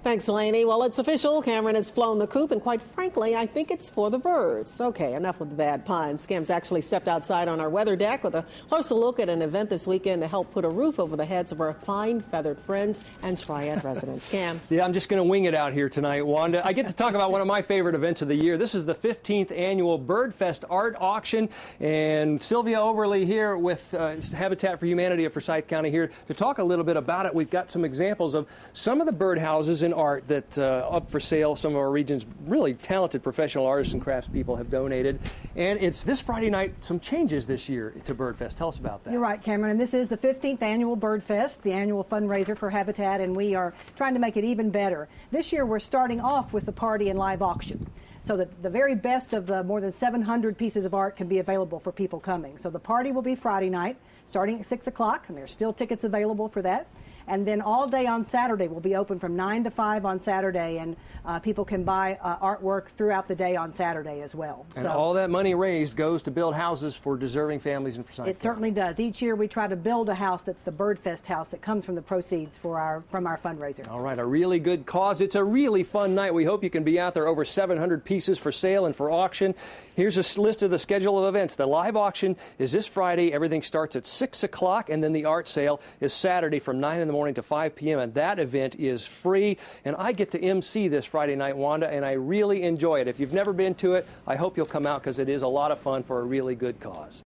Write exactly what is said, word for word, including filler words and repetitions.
Thanks, Lainey. Well, it's official. Cameron has flown the coop, and quite frankly, I think it's for the birds. Okay, enough with the bad puns. Cam's actually stepped outside on our weather deck with a closer look at an event this weekend to help put a roof over the heads of our fine feathered friends and Triad residents. Cam. Yeah, I'm just going to wing it out here tonight, Wanda. I get to talk about one of my favorite events of the year. This is the fifteenth annual Birdfest Art Auction, and Sylvia Overly here with uh, Habitat for Humanity of Forsyth County here to talk a little bit about it. We've got some examples of some of the birdhouses in art that uh, up for sale. Some of our region's really talented professional artists and craftspeople have donated. And it's this Friday night, some changes this year to Birdfest. Tell us about that. You're right, Cameron. And this is the fifteenth annual Birdfest, the annual fundraiser for Habitat, and we are trying to make it even better. This year we're starting off with the party and live auction, so that the very best of the more than seven hundred pieces of art can be available for people coming. So the party will be Friday night, starting at six o'clock, and there's still tickets available for that. And then all day on Saturday will be open from nine to five on Saturday, and uh, people can buy uh, artwork throughout the day on Saturday as well. And so all that money raised goes to build houses for deserving families in Forsyth It certainly does. Each year we try to build a house that's the Birdfest house that comes from the proceeds for our from our fundraiser. All right, a really good cause. It's a really fun night. We hope you can be out there. Over seven hundred pieces for sale and for auction. Here's a list of the schedule of events. The live auction is this Friday. Everything starts at six o'clock, and then the art sale is Saturday from nine in the morning to five p m and that event is free. And I get to M C this Friday night, Wanda, and I really enjoy it. If you've never been to it, I hope you'll come out because it is a lot of fun for a really good cause.